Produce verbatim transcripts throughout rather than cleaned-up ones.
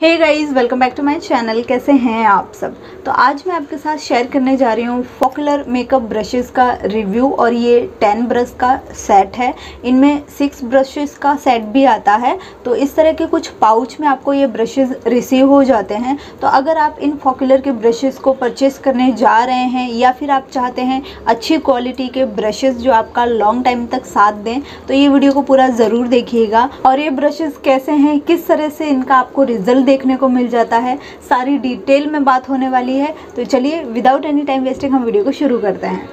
Hey guys, welcome back to my channel. कैसे हैं आप सब। तो आज मैं आपके साथ शेयर करने जा रही हूँ फॉक्युलर मेकअप ब्रशेस का रिव्यू। और ये टेन ब्रश का सेट है। इनमें सिक्स ब्रशेस का सेट भी आता है। तो इस तरह के कुछ पाउच में आपको ये ब्रशेस रिसीव हो जाते हैं। तो अगर आप इन फॉक्युलर के ब्रशेस को परचेस करने जा रहे हैं या फिर आप चाहते हैं अच्छी क्वालिटी के ब्रशेस जो आपका लॉन्ग टाइम तक साथ दें, तो ये वीडियो को पूरा ज़रूर देखिएगा। और ये ब्रशेस कैसे हैं, किस तरह से इनका आपको रिजल्ट देखने को मिल जाता है, सारी डिटेल में बात होने वाली है। तो चलिए विदाउट एनी टाइम वेस्टिंग हम वीडियो को शुरू करते हैं।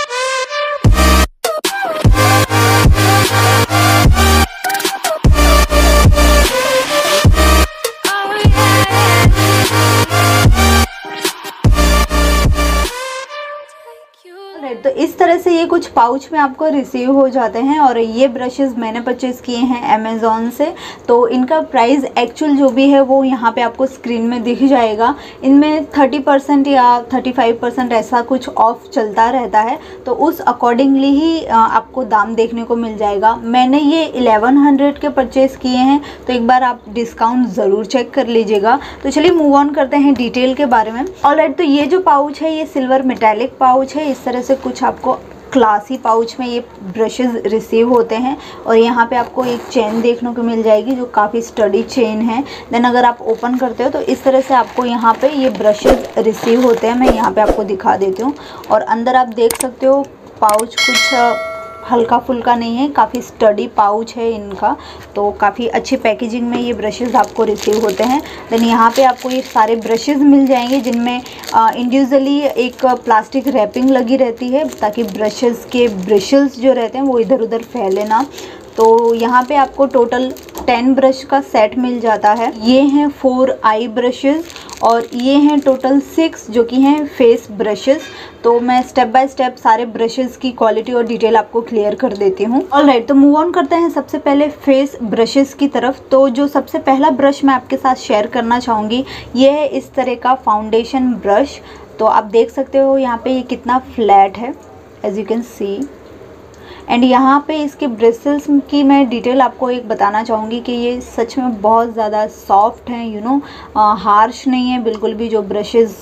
तो इस तरह से ये कुछ पाउच में आपको रिसीव हो जाते हैं। और ये ब्रशेस मैंने परचेज़ किए हैं अमेज़ॉन से। तो इनका प्राइस एक्चुअल जो भी है वो यहाँ पे आपको स्क्रीन में दिख जाएगा। इनमें थर्टी परसेंट या थर्टी फाइव परसेंट ऐसा कुछ ऑफ चलता रहता है। तो उस अकॉर्डिंगली ही आपको दाम देखने को मिल जाएगा। मैंने ये इलेवन हंड्रेड के परचेज़ किए हैं, तो एक बार आप डिस्काउंट ज़रूर चेक कर लीजिएगा। तो चलिए मूव ऑन करते हैं डिटेल के बारे में। ऑलराइट, तो ये जो पाउच है ये सिल्वर मेटालिक पाउच है। इस तरह से कुछ आपको क्लासी पाउच में ये ब्रशेस रिसीव होते हैं। और यहाँ पे आपको एक चेन देखने को मिल जाएगी जो काफ़ी स्टडी चेन है। देन अगर आप ओपन करते हो तो इस तरह से आपको यहाँ पे ये ब्रशेस रिसीव होते हैं। मैं यहाँ पे आपको दिखा देती हूँ। और अंदर आप देख सकते हो पाउच कुछ हल्का फुल्का नहीं है, काफ़ी स्टडी पाउच है इनका। तो काफ़ी अच्छी पैकेजिंग में ये ब्रशेस आपको रिसीव होते हैं। देन यहाँ पे आपको ये सारे ब्रशेस मिल जाएंगे जिनमें इंडिविजुअली एक प्लास्टिक रैपिंग लगी रहती है ताकि ब्रशेस के ब्रिशल्स जो रहते हैं वो इधर उधर फैले ना। तो यहाँ पे आपको टोटल टेन ब्रश का सेट मिल जाता है। ये हैं फोर आई ब्रशेस और ये हैं टोटल सिक्स जो कि हैं फेस ब्रशेस। तो मैं स्टेप बाय स्टेप सारे ब्रशेस की क्वालिटी और डिटेल आपको क्लियर कर देती हूँ। ऑलराइट, तो मूव ऑन करते हैं सबसे पहले फेस ब्रशेस की तरफ। तो जो सबसे पहला ब्रश मैं आपके साथ शेयर करना चाहूँगी ये है इस तरह का फाउंडेशन ब्रश। तो आप देख सकते हो यहाँ पे ये कितना फ्लैट है, as you can see. And यहाँ पे इसके ब्रिसल्स की मैं डिटेल आपको एक बताना चाहूँगी कि ये सच में बहुत ज़्यादा सॉफ्ट हैं, यू नो, हार्श नहीं है बिल्कुल भी। जो ब्रशेस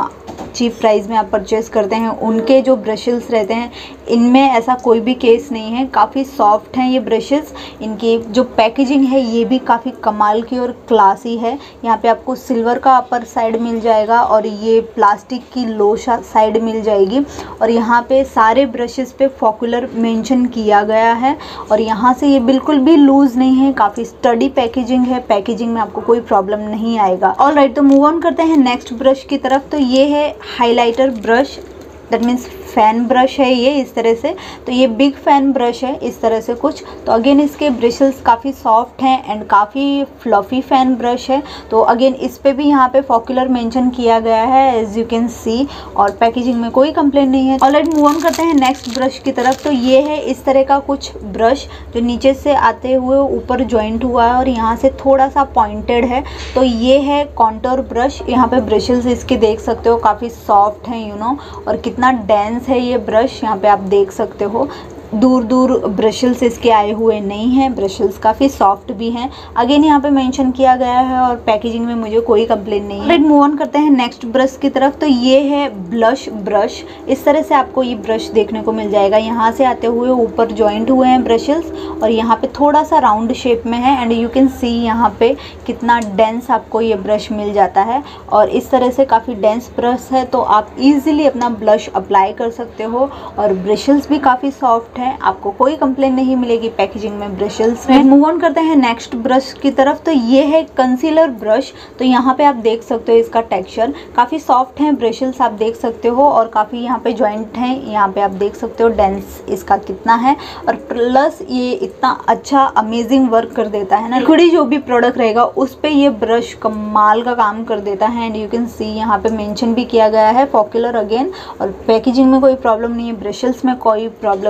चीप प्राइस में आप परचेज़ करते हैं उनके जो ब्रशेस रहते हैं इनमें ऐसा कोई भी केस नहीं है। काफ़ी सॉफ्ट हैं ये ब्रशेस। इनकी जो पैकेजिंग है ये भी काफ़ी कमाल की और क्लासी है। यहाँ पे आपको सिल्वर का अपर साइड मिल जाएगा और ये प्लास्टिक की लो साइड मिल जाएगी। और यहाँ पे सारे ब्रशेस पे फॉक्युलर मेंशन किया गया है। और यहाँ से ये बिल्कुल भी लूज़ नहीं है, काफ़ी स्टडी पैकेजिंग है। पैकेजिंग में आपको कोई प्रॉब्लम नहीं आएगा। ऑलराइट, तो मूव ऑन करते हैं नेक्स्ट ब्रश की तरफ। तो ये है highlighter brush, that means fan brush है ये इस तरह से। तो ये बिग फैन ब्रश है इस तरह से कुछ। तो अगेन इसके ब्रिशल्स काफ़ी सॉफ्ट हैं एंड काफ़ी फ्लफ़ी फैन ब्रश है। तो अगेन इस पे भी यहाँ पे फॉक्युलर मेंशन किया गया है, एज यू कैन सी। और पैकेजिंग में कोई कंप्लेंट नहीं है। ऑलराइट, मूव ऑन करते हैं नेक्स्ट ब्रश की तरफ। तो ये है इस तरह का कुछ ब्रश जो नीचे से आते हुए ऊपर जॉइंट हुआ है और यहाँ से थोड़ा सा पॉइंटेड है। तो ये है कॉन्टोर ब्रश। यहाँ पे ब्रशल्स इसके देख सकते हो काफ़ी सॉफ्ट हैं, यू नो। और कितना डेंस है ये ब्रश, यहाँ पे आप देख सकते हो। दूर दूर ब्रशल्स इसके आए हुए नहीं हैं। ब्रशल्स काफ़ी सॉफ्ट भी हैं। अगेन यहाँ पे मेंशन किया गया है और पैकेजिंग में मुझे कोई कंप्लेंट नहीं है। लेट मूव ऑन करते हैं नेक्स्ट ब्रश की तरफ। तो ये है ब्लश ब्रश। इस तरह से आपको ये ब्रश देखने को मिल जाएगा। यहाँ से आते हुए ऊपर जॉइंट हुए हैं ब्रशल्स और यहाँ पे थोड़ा सा राउंड शेप में है। एंड यू कैन सी यहाँ पे कितना डेंस आपको ये ब्रश मिल जाता है। और इस तरह से काफ़ी डेंस ब्रश है तो आप ईजिली अपना ब्लश अप्लाई कर सकते हो। और ब्रशल्स भी काफ़ी सॉफ्ट है, आपको कोई कंप्लेंट नहीं मिलेगी पैकेजिंग में ब्रशल्स में। मूव ऑन करते हैं नेक्स्ट ब्रश की तरफ। तो ये है कंसीलर ब्रश। तो यहाँ पे आप देख सकते हो इसका टेक्सचर काफ़ी सॉफ्ट है। ब्रशल्स आप देख सकते हो और काफ़ी यहाँ पे जॉइंट हैं। यहाँ पे आप देख सकते हो डेंस इसका कितना है। और प्लस ये इतना अच्छा अमेजिंग वर्क कर देता है ना, लिक्विड जो भी प्रोडक्ट रहेगा उस पर ये ब्रश कमाल का काम कर देता है। एंड यू कैन सी यहाँ पे मेंशन भी किया गया है फॉक्युलर अगेन। और पैकेजिंग में कोई प्रॉब्लम नहीं है, ब्रशल्स में कोई प्रॉब्लम नहीं है। तो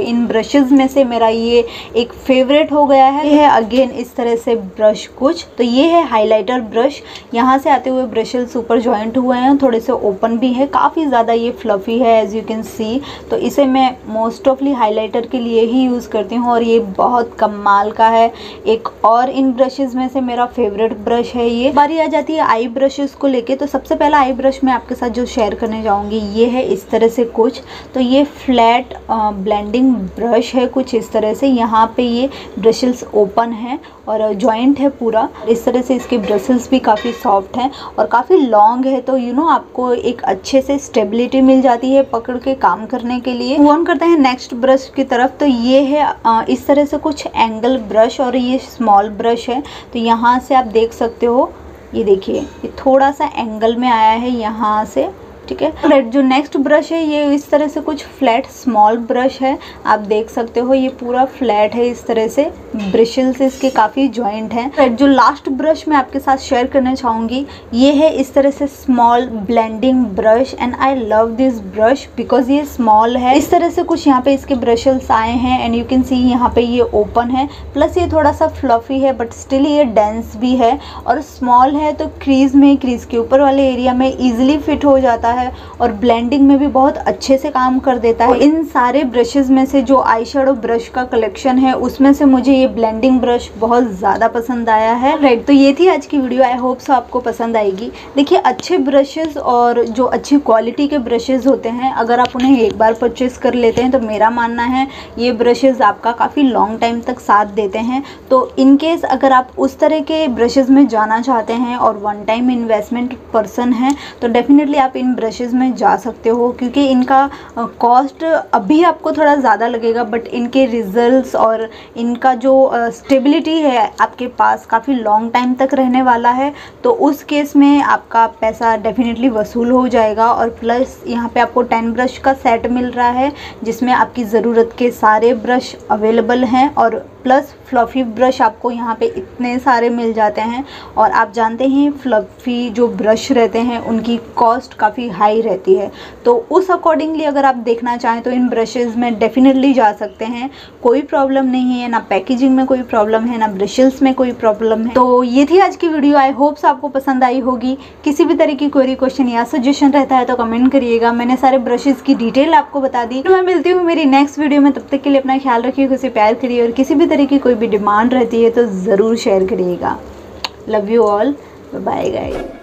इन ब्रशेज़ में से मेरा ये एक फेवरेट हो गया है। ये है अगेन इस तरह से ब्रश कुछ, तो ये है हाइलाइटर ब्रश। यहाँ से आते हुए ब्रशेस ऊपर जॉइंट हुए हैं, थोड़े से ओपन भी है, काफ़ी ज़्यादा ये फ्लफ़ी है एज यू कैन सी। तो इसे मैं मोस्ट ऑफली हाइलाइटर के लिए ही यूज़ करती हूँ और ये बहुत कमाल का है। एक और इन ब्रशेज़ में से मेरा फेवरेट ब्रश है ये। बारी आ जाती है आई ब्रशेज़ को लेके, तो सबसे पहला आई ब्रश मैं आपके साथ जो शेयर करने जाऊँगी ये है इस तरह से कुछ। तो ये फ्लैट ब्लेंडिंग ब्रश है कुछ इस तरह से। यहाँ पे ये ब्रशेस ओपन है और जॉइंट है पूरा। इस तरह से इसके ब्रशेस भी काफ़ी सॉफ्ट हैं और काफ़ी लॉन्ग है, तो यू नो आपको एक अच्छे से स्टेबिलिटी मिल जाती है पकड़ के काम करने के लिए। मूव ऑन करते हैं नेक्स्ट ब्रश की तरफ। तो ये है आ, इस तरह से कुछ एंगल ब्रश और ये स्मॉल ब्रश है। तो यहाँ से आप देख सकते हो, ये देखिए ये थोड़ा सा एंगल में आया है यहाँ से, ठीक है। रेड जो नेक्स्ट ब्रश है ये इस तरह से कुछ फ्लैट स्मॉल ब्रश है, आप देख सकते हो ये पूरा फ्लैट है इस तरह से। ब्रशेस इसके काफ़ी जॉइंट हैं। रेड जो लास्ट ब्रश मैं आपके साथ शेयर करना चाहूँगी ये है इस तरह से small blending brush and I love this brush because ये स्मॉल है। इस तरह से कुछ यहाँ पे इसके ब्रशेस आए हैं एंड यू कैन सी यहाँ पे ये ओपन है, प्लस ये थोड़ा सा फ्लफी है बट स्टिल ये डेंस भी है और स्मॉल है, तो क्रीज में क्रीज के ऊपर वाले एरिया में ईजिली फिट हो जाता है और ब्लेंडिंग में भी बहुत अच्छे से काम कर देता है। इन सारे ब्रशेस में से जो आई शेडो ब्रश का कलेक्शन है उसमें से मुझे ये ब्लेंडिंग ब्रश बहुत ज़्यादा पसंद आया है। राइट, तो ये थी आज की वीडियो। आई होप सो आपको पसंद आएगी। देखिए अच्छे ब्रशेस और जो अच्छी क्वालिटी के ब्रशेस होते हैं, अगर आप उन्हें एक बार परचेस कर लेते हैं तो मेरा मानना है ये ब्रशेस आपका काफ़ी लॉन्ग टाइम तक साथ देते हैं। तो इन केस अगर आप उस तरह के ब्रशेस में जाना चाहते हैं और वन टाइम इन्वेस्टमेंट पर्सन हैं तो डेफिनेटली आप इन ब्रशेस में जा सकते हो, क्योंकि इनका कॉस्ट अभी आपको थोड़ा ज़्यादा लगेगा बट इनके रिजल्ट्स और इनका जो स्टेबिलिटी है आपके पास काफ़ी लॉन्ग टाइम तक रहने वाला है। तो उस केस में आपका पैसा डेफिनेटली वसूल हो जाएगा। और प्लस यहाँ पे आपको टेन ब्रश का सेट मिल रहा है जिसमें आपकी ज़रूरत के सारे ब्रश अवेलेबल हैं और प्लस फ्लफ़ी ब्रश आपको यहाँ पे इतने सारे मिल जाते हैं। और आप जानते हैं फ्लफ़ी जो ब्रश रहते हैं उनकी कॉस्ट काफ़ी हाई रहती है, तो उस अकॉर्डिंगली अगर आप देखना चाहें तो इन ब्रशेज़ में डेफिनेटली जा सकते हैं। कोई प्रॉब्लम नहीं है, ना पैकेजिंग में कोई प्रॉब्लम है, ना ब्रशेस में कोई प्रॉब्लम है। तो ये थी आज की वीडियो। आई होप्स आपको पसंद आई होगी। किसी भी तरह की कोई क्वेश्चन या सजेशन रहता है तो कमेंट करिएगा। मैंने सारे ब्रशेज़ की डिटेल आपको बता दी। तो मैं मिलती हूँ मेरी नेक्स्ट वीडियो में, तब तक के लिए अपना ख्याल रखिए, उसे प्यार करिए और किसी भी तरह की कोई भी डिमांड रहती है तो ज़रूर शेयर करिएगा। Love you all, bye guys.